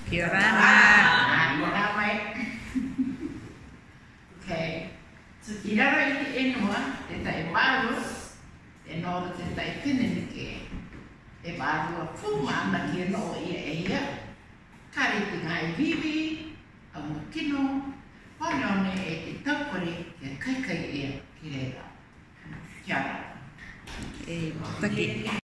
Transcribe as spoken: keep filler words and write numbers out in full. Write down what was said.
Kia rana. Okay. So kirara i te enua, te tai maru, e nora te tai tine ke. E maru a fuma ana ki e no ia e ia. Kari te ngai vivi, a mutino, honone e te tapore, ke kai kai ia ki reira. Kia rana. E taki.